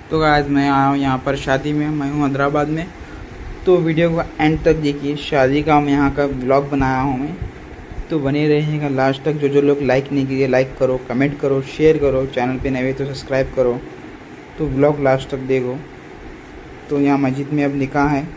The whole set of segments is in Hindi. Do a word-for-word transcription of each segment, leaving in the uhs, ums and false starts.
तो आज मैं आया हूँ यहाँ पर शादी में, मैं हूँ हैदराबाद में। तो वीडियो को एंड तक देखिए, शादी का मैं यहाँ का व्लॉग बनाया हूँ मैं, तो बने रहिएगा लास्ट तक। जो जो लोग लाइक नहीं किए लाइक करो, कमेंट करो, शेयर करो, चैनल पे नए तो सब्सक्राइब करो। तो व्लॉग लास्ट तक देखो। तो यहाँ मस्जिद में अब निकाह है।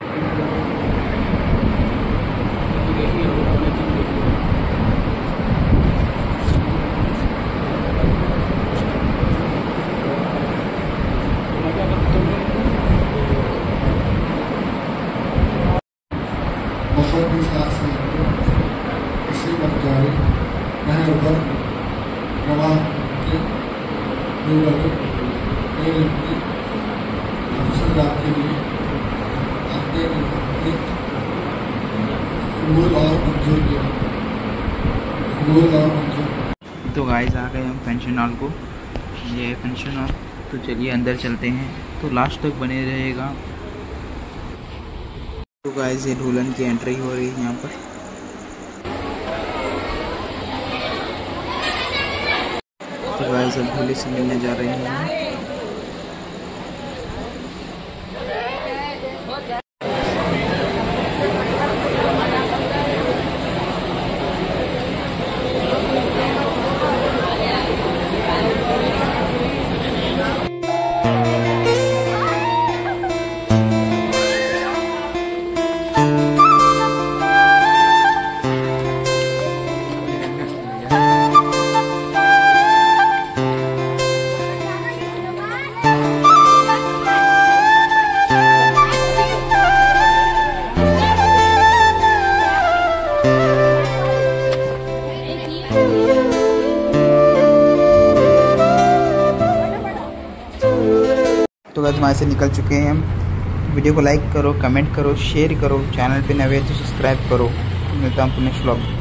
मुफद्दिल शासी इसी वक्त जारी नहर पर रवान के दो लगे मेरे लिए अफसर आपके लिए आपके कबूल और मंजूर किया कबूल और मंजूर। तो गाइस आ गए हम फंक्शन हॉल को, ये है फंक्शन हॉल। तो चलिए अंदर चलते हैं, तो लास्ट तक बने रहेगा। तो गाइस ये दुल्हन की एंट्री हो रही है यहाँ पर। तो गाइस अब दूल्हे से मिलने जा रहे हैं। तो बस वहाँ से निकल चुके हैं हम। वीडियो को लाइक करो, कमेंट करो, शेयर करो, चैनल पे नए तो सब्सक्राइब करो। मिलता हूँ नेक्स्ट व्लॉग।